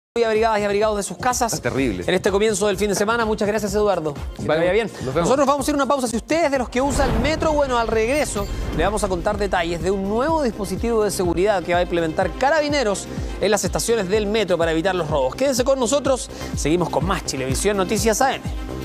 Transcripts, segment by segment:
Y abrigadas y abrigados de sus casas. Está terrible. En este comienzo del fin de semana. Muchas gracias, Eduardo. Que te vaya bien. Nosotros vamos a ir a una pausa. Si usted es de los que usa el metro, bueno, al regreso le vamos a contar detalles de un nuevo dispositivo de seguridad que va a implementar Carabineros en las estaciones del metro para evitar los robos. Quédense con nosotros. Seguimos con más Chilevisión Noticias AM.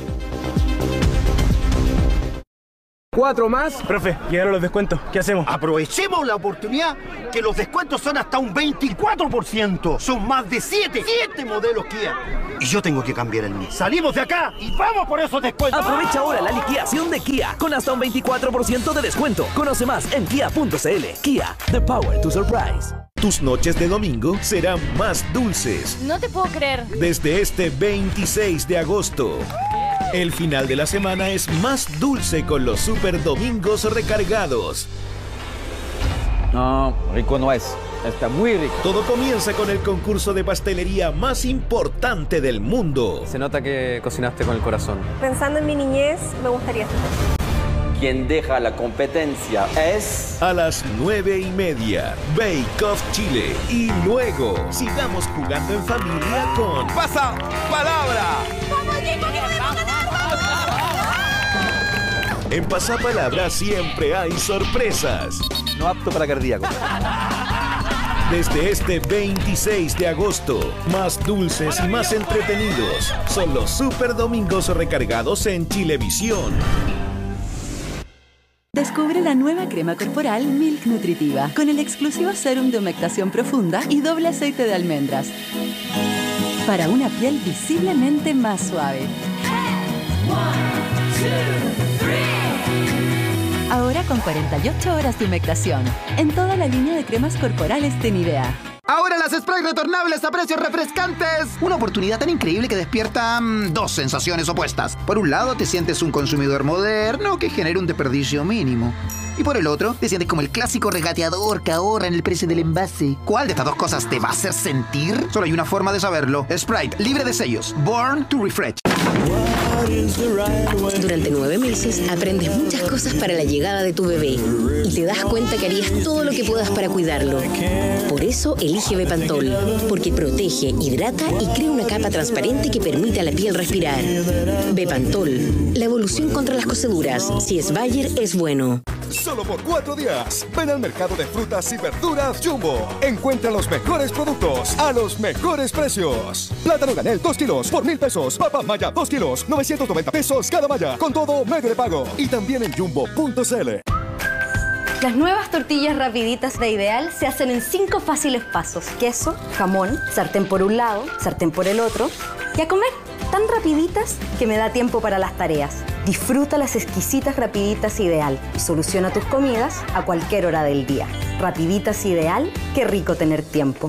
4 más. Profe, llegaron los descuentos. ¿Qué hacemos? Aprovechemos la oportunidad que los descuentos son hasta un 24%. Son más de 7 modelos Kia. Y yo tengo que cambiar el mío. Salimos de acá y vamos por esos descuentos. Aprovecha ahora la liquidación de Kia con hasta un 24% de descuento. Conoce más en kia.cl. Kia, the power to surprise. Tus noches de domingo serán más dulces. No te puedo creer. Desde este 26 de agosto. El final de la semana es más dulce con los Super Domingos recargados. No, rico no es. Está muy rico. Todo comienza con el concurso de pastelería más importante del mundo. Se nota que cocinaste con el corazón. Pensando en mi niñez, me gustaría esto. Quien deja la competencia es... A las 9:30, Bake Off Chile. Y luego, sigamos jugando en familia con... ¡Pasa palabra! En Pasapalabra siempre hay sorpresas. No apto para cardíaco. Desde este 26 de agosto, más dulces y más entretenidos son los Super Domingos recargados en Chilevisión. Descubre la nueva crema corporal Milk Nutritiva con el exclusivo sérum de humectación profunda y doble aceite de almendras para una piel visiblemente más suave. Ahora con 48 horas de humectación en toda la línea de cremas corporales de Nivea. Ahora las sprays retornables a precios refrescantes. Una oportunidad tan increíble que despierta dos sensaciones opuestas. Por un lado, te sientes un consumidor moderno que genera un desperdicio mínimo. Y por el otro, te sientes como el clásico regateador que ahorra en el precio del envase. ¿Cuál de estas dos cosas te va a hacer sentir? Solo hay una forma de saberlo. Sprite, libre de sellos. Born to refresh. Durante 9 meses aprendes muchas cosas para la llegada de tu bebé y te das cuenta que harías todo lo que puedas para cuidarlo. Por eso elige Bepantol, porque protege, hidrata y crea una capa transparente que permite a la piel respirar. Bepantol, la evolución contra las coceduras. Si es Bayer, es bueno. Solo por 4 días. Ven al mercado de frutas y verduras Jumbo. Encuentra los mejores productos a los mejores precios. Plátano Ganel 2 kilos por 1.000 pesos. Papa Maya 2 kilos, 990 pesos cada malla. Con todo medio de pago. Y también en jumbo.cl. Las nuevas tortillas rapiditas de Ideal se hacen en 5 fáciles pasos. Queso, jamón, sartén por un lado, sartén por el otro. Y a comer, tan rapiditas que me da tiempo para las tareas. Disfruta las exquisitas rapiditas Ideal y soluciona tus comidas a cualquier hora del día. Rapiditas Ideal, qué rico tener tiempo.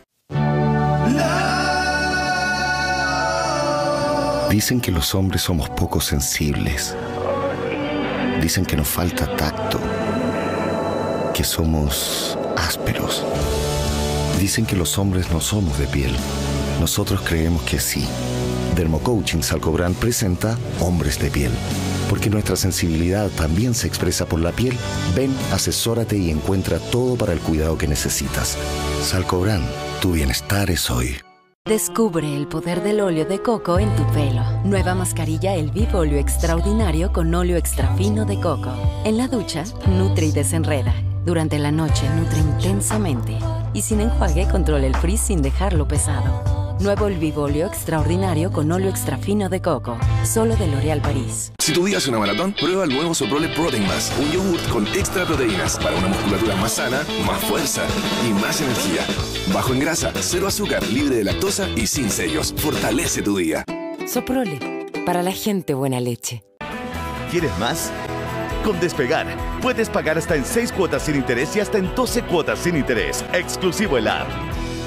Dicen que los hombres somos poco sensibles. Dicen que nos falta tacto. Que somos ásperos. Dicen que los hombres no somos de piel. Nosotros creemos que sí. Dermocoaching Salcobran presenta Hombres de Piel. Porque nuestra sensibilidad también se expresa por la piel. Ven, asesórate y encuentra todo para el cuidado que necesitas. Salcobran, tu bienestar es hoy. Descubre el poder del óleo de coco en tu pelo. Nueva mascarilla El Vivo Óleo Extraordinario con óleo extra fino de coco. En la ducha, nutre y desenreda. Durante la noche, nutre intensamente. Y sin enjuague, controla el frizz sin dejarlo pesado. Nuevo El Vivo Óleo Extraordinario con óleo extra fino de coco. Solo de L'Oréal París. Si tu día es una maratón, prueba el nuevo Soprole Protein Mass. Un yogurt con extra proteínas para una musculatura más sana, más fuerza y más energía. Bajo en grasa, cero azúcar, libre de lactosa y sin sellos. Fortalece tu día. Soprole, para la gente buena leche. ¿Quieres más? Con Despegar, puedes pagar hasta en 6 cuotas sin interés y hasta en 12 cuotas sin interés. Exclusivo en la app.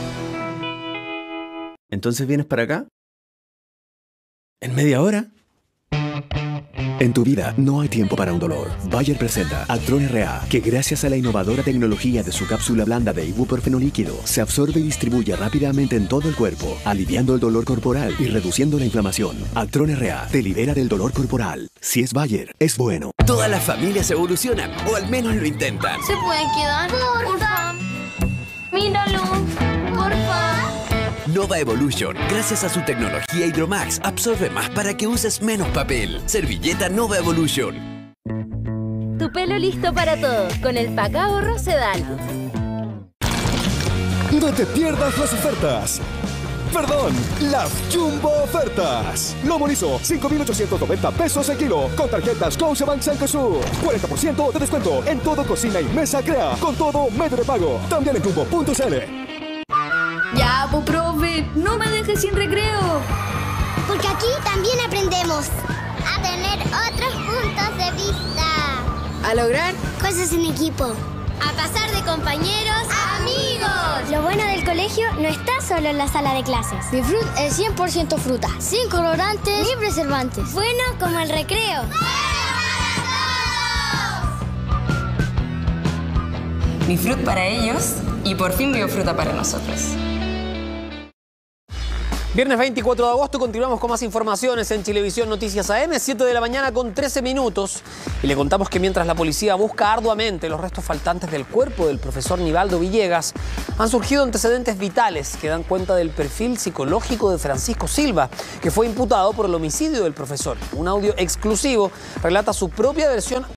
¿Entonces vienes para acá? ¿En media hora? En tu vida no hay tiempo para un dolor. Bayer presenta Actron RA, que gracias a la innovadora tecnología de su cápsula blanda de ibuprofeno líquido, se absorbe y distribuye rápidamente en todo el cuerpo, aliviando el dolor corporal y reduciendo la inflamación. Actron RA te libera del dolor corporal. Si es Bayer, es bueno. Todas las familias evolucionan, o al menos lo intentan. ¿Se puede quedar? Porfa. Míralo. Porfa. Nova Evolution. Gracias a su tecnología Hydromax, absorbe más para que uses menos papel. Servilleta Nova Evolution. Tu pelo listo para todo con el pack ahorro Sedal. No te pierdas las ofertas. Perdón, las Jumbo ofertas. Lomo liso, 5,890 pesos el kilo. Con tarjetas Scotiabank Cencosud. 40% de descuento en todo cocina y mesa Crea. Con todo medio de pago. También en jumbo.cl. Ya, pues, profe, no me dejes sin recreo. Porque aquí también aprendemos a tener otros puntos de vista. A lograr cosas en equipo. A pasar de compañeros a amigos. Lo bueno del colegio no está solo en la sala de clases. Mi Frut es 100% fruta, sin colorantes ni preservantes. Bueno como el recreo. Mi Frut para ellos y por fin Biofruta para nosotros. Viernes 24 de agosto continuamos con más informaciones en Chilevisión Noticias AM, 7 de la mañana con 13 minutos. Y le contamos que mientras la policía busca arduamente los restos faltantes del cuerpo del profesor Nivaldo Villegas, han surgido antecedentes vitales que dan cuenta del perfil psicológico de Francisco Silva, que fue imputado por el homicidio del profesor. Un audio exclusivo relata su propia versión